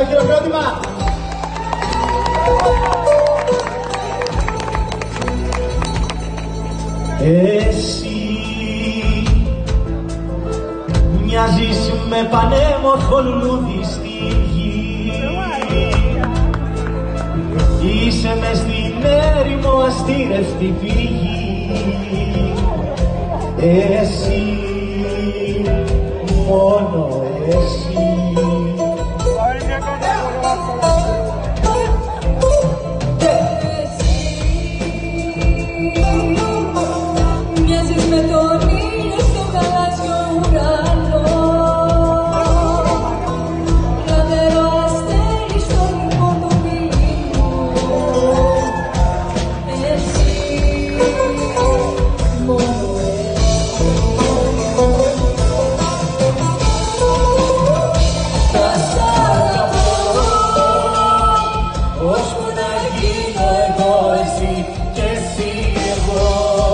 το χειροκρότημα. Εσύ μοιάζεις με πανέμορφο λουλούδι στη γη. Είσαι μες στην έρημο αστήρευτη πηγή. Εσύ, μόνο εσύ. Μοιάζεις με τον ήλιο στο γαλάζιο ουρανό, λαμπερό αστέρι στο λυκό του μήλου. Εσύ, μόνο εσύ. Θα σ' αγαπώ, ώσπου να γίνω εγώ εσύ και εσύ εγώ.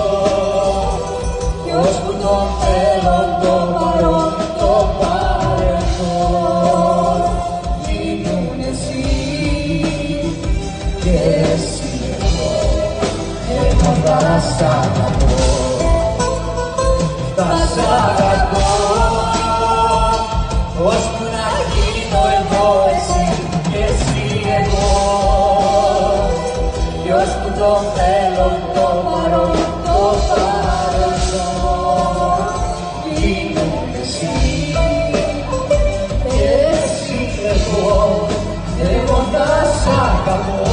Ώσπου το μέλλον, το παρόν, το παρελθόν γίνουν εσύ και εσύ εγώ. Εγώ θα σ' αγαπώ, θα σ' αγαπώ, ώσπου να γίνω εγώ εσύ και εσύ εγώ. Και ώσπου το μέλλον, το παρόν, το παρελθόν γίνουν εσύ και εσύ εγώ. Εγώ θα σ' αγαπώ.